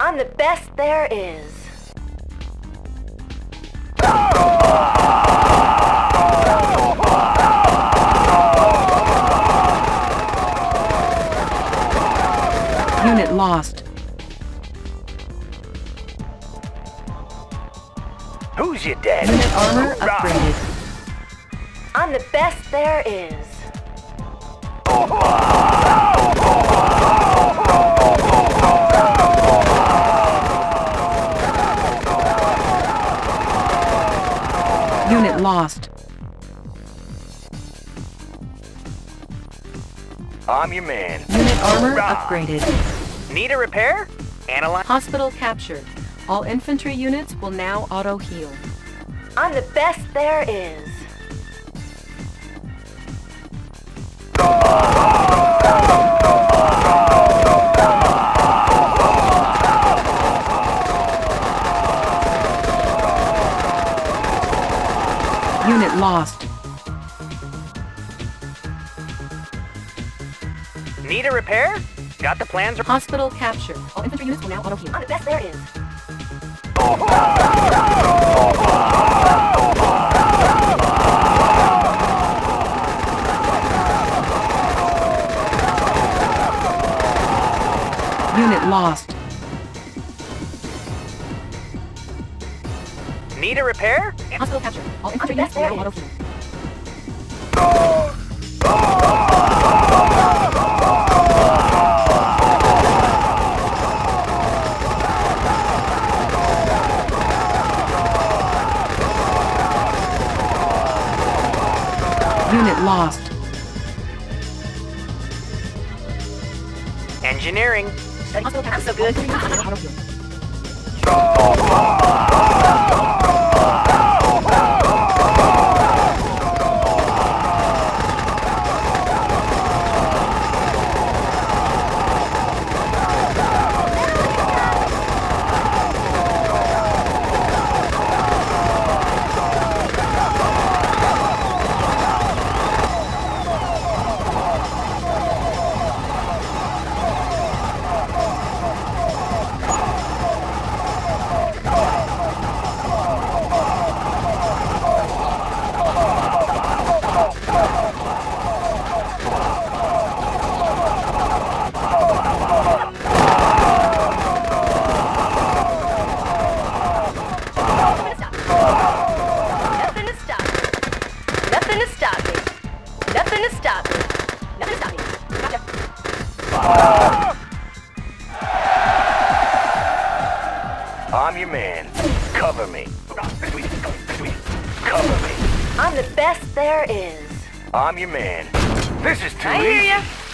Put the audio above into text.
I'm the best there is. Unit lost. Who's your daddy? Unit armor upgraded. I'm the best there is. Unit lost. I'm your man. Unit armor upgraded. Need a repair? Analyze. Hospital captured. All infantry units will now auto-heal. I'm the best there is. Unit lost. Need a repair? Got the plans? Hospital captured. All infantry units will now auto-heal. I'm the best there is. Unit lost. Need a repair? Hospital captured. All infantry units will now auto-heal. Unit lost. Engineering. Hospital captured. So good. I'm your man. Cover me. Cover me. I'm the best there is. I'm your man. This is too I easy. hear ya.